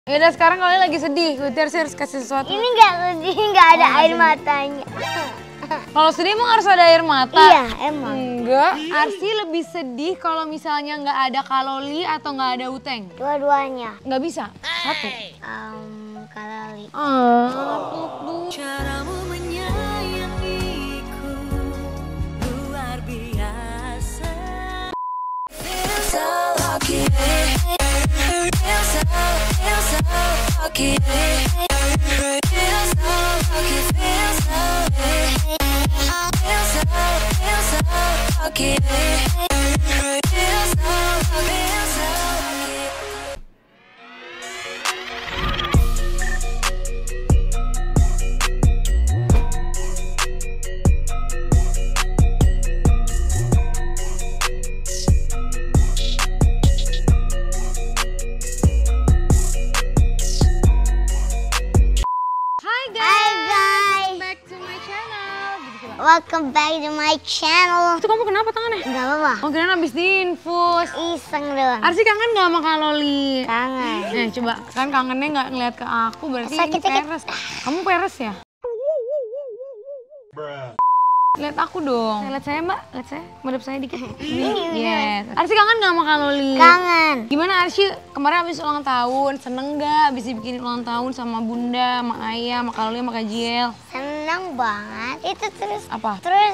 Yaudah sekarang kalian lagi sedih, Arsi harus kasih sesuatu. Ini nggak sedih, nggak ada air matanya. Kalau sedih emang harus ada air mata? Iya, emang. Enggak, Arsi lebih sedih kalau misalnya nggak ada Kaloli atau nggak ada Uteng. Dua-duanya. Nggak bisa, satu. Kaloli. Caramu menyayangiku luar biasa. Feel so lucky. Feel so lucky. Feel so lucky. Feel so lucky. Feel so lucky. Feel so lucky. Welcome back to my channel. Itu kamu kenapa tangannya? Gak apa-apa. Oh kirain habis diinfus. Iseng doang. Arsi kangen gak sama Kaloli? Kangen. Coba, kan kangennya nggak ngeliat ke aku, berarti Sakit, ini peres. Kamu peres ya? Lihat aku dong. Lihat saya mbak, lihat saya. Madep saya dikit. Yes. Arsi kangen gak sama Kaloli? Kangen. Gimana Arsi kemarin habis ulang tahun? Seneng gak habis dibikin ulang tahun sama bunda, sama ayah, sama Kaloli, sama Kak Jiel? Seneng banget. Itu terus. Apa? Terus.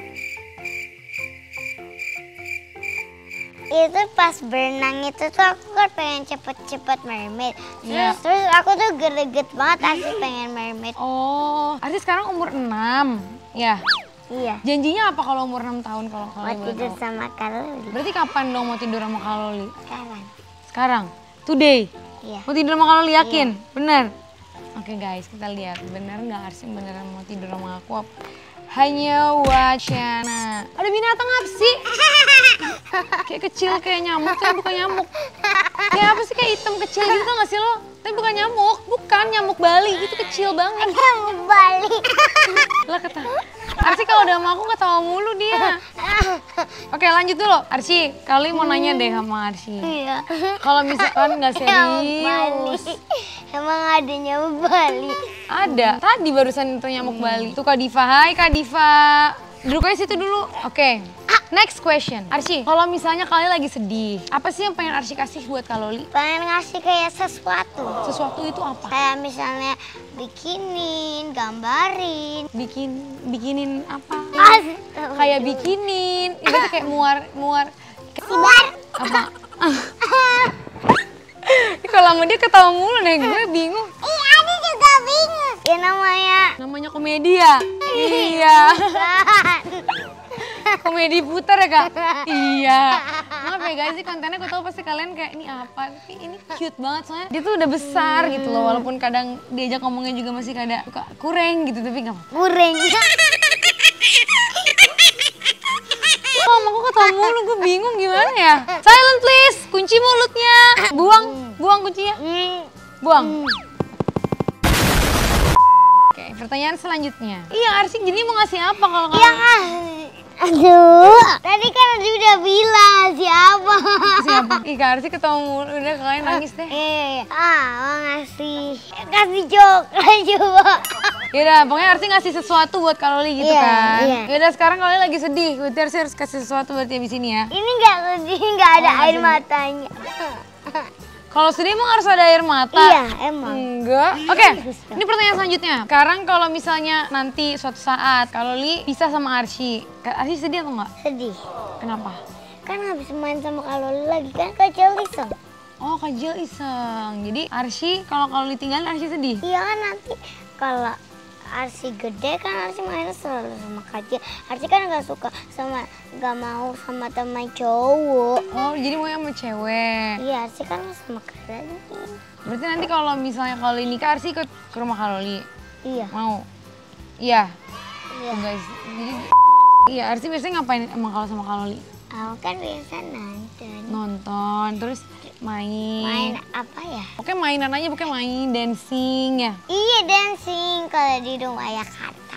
Itu pas berenang itu tuh aku kan pengen cepet-cepet mermaid. Terus aku tuh greget banget Arsi pengen mermaid. Oh, Arsi sekarang umur 6. Ya. Iya. Janjinya apa kalau umur 6 tahun kalau Kaloli Mau boleh tidur tahu? sama Kaloli. Berarti kapan dong mau tidur sama Kaloli? Sekarang. Sekarang? Today? Iya. Mau tidur sama Kaloli yakin? Bener? Oke guys, kita lihat. Bener nggak Arsi beneran mau tidur sama aku? Hanya wacana. Ada binatang apa sih? Kayak kecil, kayak nyamuk, tapi bukan nyamuk. Kayak apa sih, kayak hitam kecil gitu tau gak sih lo? Tapi bukan nyamuk, bukan nyamuk Bali, itu kecil banget. Nyamuk Bali. Lah kata, Arsi kalau udah sama aku ketawa mulu dia. Oke lanjut dulu, Arsi, kali mau nanya deh sama Arsi. Iya. Kalau misalkan nggak Nyamuk Bali. serius. Emang ada nyamuk Bali? Ada, tadi barusan itu nyamuk Bali. Tuh Kak Diva, hai Kak Diva. Duduk aja situ dulu. Oke, next question. Arsi, kalau misalnya kalian lagi sedih, apa sih yang pengen Arsi kasih buat Kaloli? Pengen ngasih kayak sesuatu. Sesuatu itu apa? Kayak misalnya bikinin, gambarin. Bikinin apa? Astaga. Kayak bikinin, itu tuh kayak muar. Sibar. Apa? Kalau sama dia ketawa mulu deh, gue bingung. Iya, aku juga bingung. Ya Namanya komedi ya? Iya. Komedi putar ya kak? Iya. Maaf ya guys, sih kontennya gue tau pasti kalian kayak ini apa, tapi ini cute banget soalnya dia tuh udah besar gitu loh, walaupun kadang diajak ngomongnya juga masih kadang suka kurang gitu, tapi gak apa-apa. Kurang. Oh, aku ketawa mulu, gue bingung gimana ya. Silent please, kunci mulutnya. Buang kuncinya. Buang. Oke, pertanyaan selanjutnya. Iya, Arsi jadi mau ngasih apa kalau kamu? Aduh, tadi kan udah bilang siapa? Siapa? Ih, Kak Arsi ketawa mulu, udah kalian nangis deh. Mau kasih coklat coba. Yaudah, pokoknya Arsi ngasih sesuatu buat Kaloli gitu kan. Iya. Yaudah, sekarang kalian lagi sedih. Arsi harus kasih sesuatu buat dia di sini ya. Ini nggak sedih, nggak ada air matanya. Kalau sedih emang harus ada air mata? Iya, emang. Enggak. Oke, ini pertanyaan selanjutnya. Sekarang kalau misalnya nanti suatu saat Kaloli pisah sama Arsi, Arsi sedih atau enggak? Sedih. Kenapa? Kan habis main sama Kaloli lagi kan kecil iseng. Oh, Kak Jiel iseng. Jadi Arsi kalau Kaloli tinggalin Arsi sedih? Iya kan nanti kalau Arsi gede kan Arsi main selalu sama Kak Jiel. Arsi kan nggak mau sama teman cowok. Oh, jadi mau sama cewek. Iya, Arsi kan sama Kak Jiel. Berarti nanti kalau misalnya Kaloli nikah, Arsi ikut ke rumah Kaloli? Iya. Mau? Iya? Iya. Tuh guys, jadi iya, Arsi biasanya ngapain emang kalau sama Kaloli? Aku kan biasa nonton. Nonton, terus main. Main apa ya? Oke, mainan aja, pokoknya main, dancing ya? Iya, dancing kalau di rumah ya kata.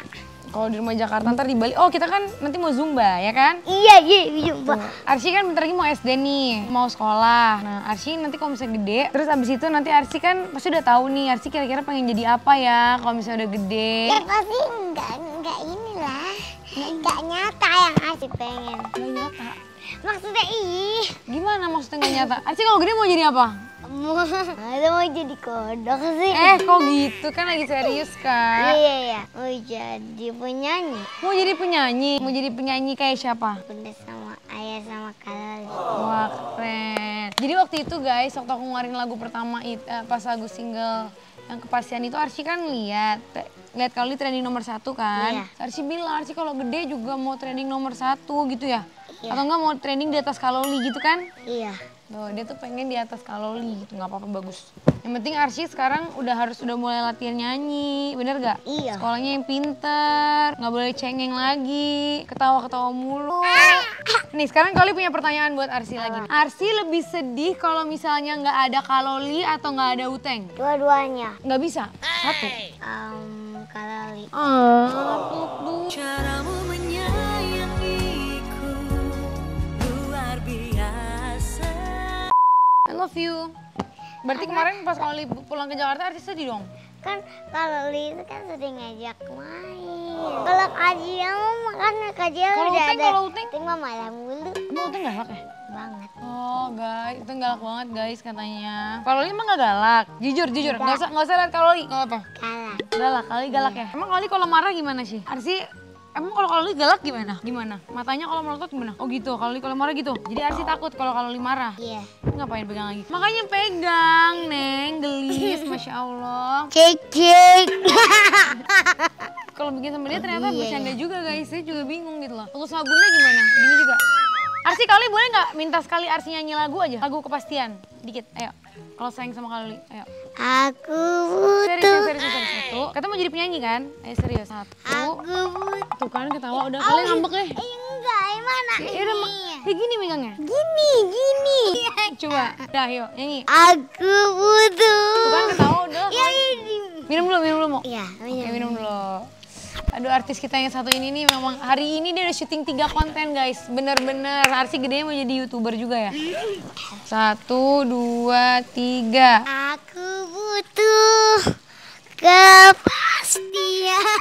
Kalau di rumah Jakarta ntar di Bali, oh kita kan nanti mau Zumba ya kan? Iya, jumpa. Arsy kan bentar lagi mau SD nih, mau sekolah. Nah Arsy nanti kalau misalnya gede, terus abis itu nanti Arsy kan pasti udah tahu nih Arsy kira-kira pengen jadi apa ya kalau misalnya udah gede. Ya pasti enggak inilah. Enggak nyata yang Arsy pengen. Gak nyata. Maksudnya Gimana maksudnya gak nyata? Arsy kalau gede mau jadi apa? mau jadi kodok sih. Kok gitu? Kan lagi serius Kak. Iya. Mau jadi penyanyi. Mau jadi penyanyi? Mau jadi penyanyi kayak siapa? Bunda sama ayah sama Kalali. Wah keren. Jadi waktu itu guys, waktu aku ngeluarin lagu pertama pas lagu single yang Kepastian itu Arsy kan lihat kalau trending nomor 1 kan. Iya. Arsy bilang Arsy kalau gede juga mau trending nomor 1 gitu ya. Iya. Atau enggak mau trending di atas Kaloli gitu kan. Iya. Tuh, dia tuh pengen di atas Kaloli gitu, nggak apa-apa bagus. Yang penting Arsy sekarang udah mulai latihan nyanyi, bener gak? Iya. Sekolahnya yang pinter, nggak boleh cengeng lagi, ketawa-ketawa mulu. Nih sekarang kali punya pertanyaan buat Arsy lagi. Arsy lebih sedih kalau misalnya nggak ada Kaloli atau nggak ada Uteng? Dua-duanya. Nggak bisa, satu. Kalali. Peluk dulu. Caramu menyayangiku luar biasa. I love you. Berarti kemarin pas Kaloli pulang ke Jakarta Arsy sedih dong? Kan Kalali itu kan sering ngajak main. Kalau Kajian makanya Kajian Kalau udah Uteng, ada. kalau Uteng? Uteng mah malah mulu. Emang Uteng galak ya? Banget. Oh guys, itu galak banget guys katanya. Kaloli emang gak galak? Jujur, nggak usah lihat Kaloli, nggak apa? Kalah. Galak, Kaloli galak ya? Emang Kaloli kalau marah gimana sih? Arsy, emang kalau Kaloli galak gimana? Gimana? Matanya kalau melotot gimana? Oh gitu, Kaloli kalau marah gitu? Jadi Arsy takut kalau Kaloli marah? Iya. Ngapain pegang lagi? Makanya pegang, Neng, gelis, Masya Allah. Cek. Kalau bikin sama dia ternyata Iya, bercanda juga guys, saya juga bingung gitu loh. Untuk sama Bunda gimana? Gini juga. Arsy, Kaloli boleh nggak minta sekali Arsy nyanyi lagu aja? Lagu Kepastian, dikit, ayo. Kalau sayang sama Kaloli, ayo. Aku Serius, butuh. satu. Kata mau jadi penyanyi kan? Ayo serius, satu. Aku butuh. Tuh kan ketawa, udah kalian ngambek deh. Enggak, mana Ya udah, kayak gini megangnya. Gini. Coba, dah yuk, nyanyi. Aku butuh. Tuh kan ketawa, udah. Ya ini. Minum dulu mau. Iya, Oke, minum dulu. Aduh, artis kita yang satu ini nih memang hari ini dia udah syuting 3 konten guys. Bener-bener, Arsy gedenya mau jadi YouTuber juga ya. 1, 2, 3. Aku butuh kepastian.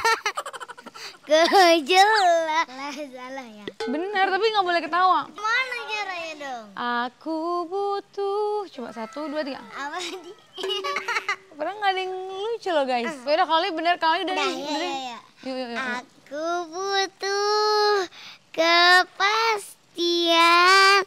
Kejelasan. Salah ya. Bener, tapi nggak boleh ketawa. Mana caranya dong? Aku butuh. Coba 1, 2, 3. Apa di? Padahal nggak ada yang lucu loh guys. Beda kali, bener kali udah nih. Ya. Yuk. Aku butuh kepastian,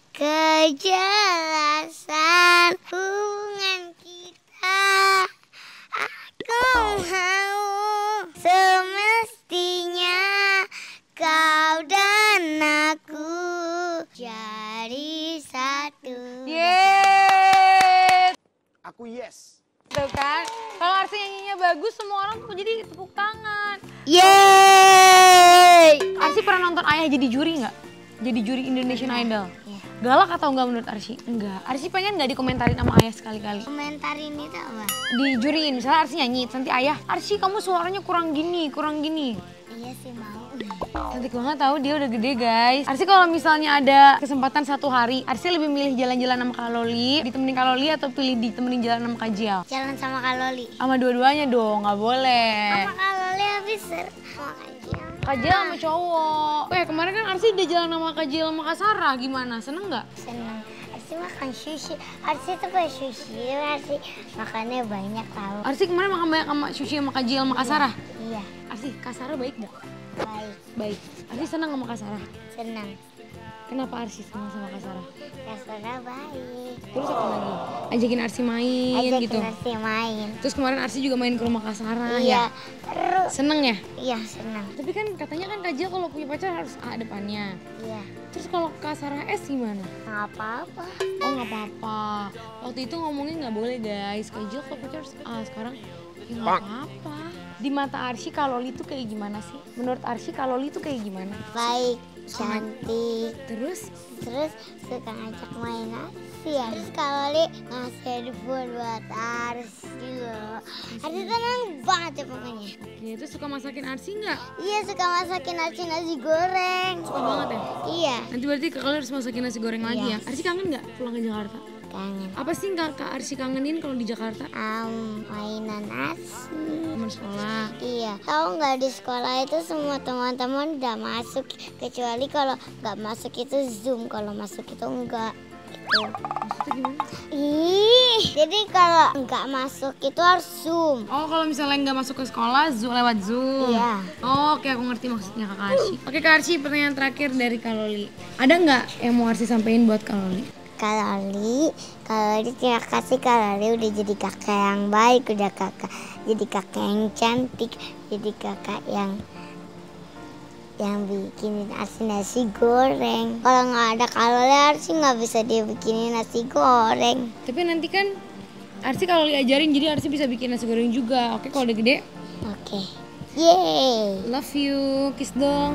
kejelasan hubungan kita. Aku mau semestinya kau dan aku jadi satu. Yeay. Aku yes. Tuh kan, kalau Arsy nyanyinya bagus semua orang tuh jadi tepuk tangan. Yeay! Arsy pernah nonton Ayah jadi juri nggak? Jadi juri Indonesian Idol. Iya. Galak atau enggak menurut Arsy? Enggak. Arsy pengen nggak dikomentarin sama Ayah sekali-kali? Komentarin itu apa? Dijuriin, misalnya Arsy nyanyi, nanti Ayah, Arsy kamu suaranya kurang gini. Iya sih mau. Cantik banget tahu dia udah gede guys. Arsy kalau misalnya ada kesempatan 1 hari, Arsy lebih milih jalan-jalan sama Kaloli, ditemenin Kaloli atau pilih ditemenin jalan sama Kajial? Jalan sama Kaloli. Sama dua-duanya dong, nggak boleh. Sama Kaloli habis sama Kajial. Kajial sama cowok. Kemarin kan Arsy udah jalan sama Kajial sama Kak Sarah, gimana? Seneng nggak? Senang. Arsy makan sushi. Arsy tuh pengen sushi. Arsy makannya banyak tahu. Arsy kemarin makan banyak sama sushi sama Kajial sama Kak Sarah. Iya, Arsy, Kak Sarah baik nggak? baik. Baik. Arsy senang sama Kak Sarah. Senang. Kenapa Arsy senang sama Kak Sarah? Kasara baik. Terus apa lagi? Ajakin Arsy main Ajakin gitu. Arsy main. Terus kemarin Arsy juga main ke rumah Kak Sarah Iya. ya. Terus. Seneng ya? Iya, senang. Tapi kan katanya kan Kajial kalau punya pacar harus A depannya. Iya. Terus kalau Kak Sarah S gimana? Nggak apa-apa. Oh nggak apa-apa. Waktu itu ngomongnya nggak boleh guys. Kajial kalau pacar harus A. Sekarang ya nggak apa-apa. Di mata Arsy Kaloli tuh kayak gimana sih? Menurut Arsy Kaloli tuh kayak gimana? Baik, cantik. Terus? Terus suka ngajak main Arsy. Terus Kaloli ngasih handphone buat Arsy loh. Arsy tenang banget ya pokoknya. Oke, itu suka masakin Arsi nggak? Iya, suka masakin Arsi nasi goreng. Suka banget ya? Iya, Nanti berarti kalian harus masakin nasi goreng lagi ya? Yes. Arsi kangen nggak pulang ke Jakarta? kangen. Apa sih Kak Arsi kangenin kalau di Jakarta? Mainan Arsi. Teman sekolah. Iya, tahu nggak di sekolah itu semua teman-teman udah masuk, kecuali kalau nggak masuk itu Zoom, kalau masuk itu enggak. Gitu. Maksudnya gimana? Jadi kalau nggak masuk itu harus Zoom. Oh, kalau misalnya nggak masuk ke sekolah, lewat Zoom. Iya. Oh, oke, aku ngerti maksudnya Kak Arsi. Oke Kak Arsi, pertanyaan terakhir dari Kak Loli. Ada nggak yang mau Arsi sampein buat Kak Loli? Kak Loli terima kasih Kak Loli udah jadi kakak yang baik, udah jadi kakak yang cantik, jadi kakak yang bikinin Arsi nasi goreng. Kalau nggak ada Kak Loli, Arsi nggak bisa dia bikinin nasi goreng. Tapi nanti kan Arsi kalau diajarin jadi Arsi bisa bikin nasi goreng juga. Oke, kalau udah gede. Oke. Yeay. Love you. Kiss dong.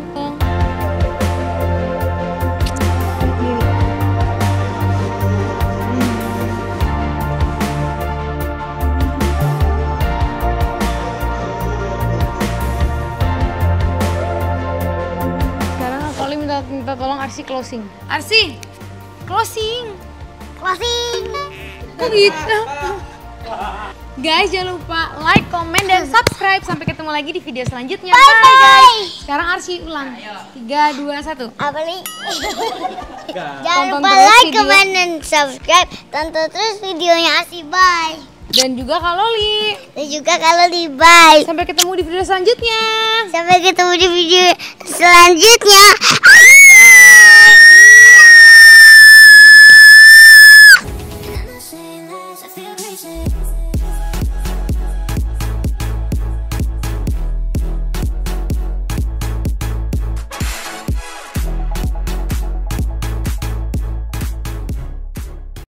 Sekarang Kali minta tolong Arsi closing. Arsi, closing. Closing. Kok gitu? Guys, jangan lupa like, komen, dan subscribe. Sampai ketemu lagi di video selanjutnya. Bye guys. Sekarang Arsi ulang. 3, 2, 1. Apa nih? Jangan Tonton lupa terus like, video. comment, dan subscribe. Tonton terus videonya Arsi. Bye. Dan juga Kak Loli. Dan juga Kak Loli. Bye. Sampai ketemu di video selanjutnya. Sampai ketemu di video selanjutnya.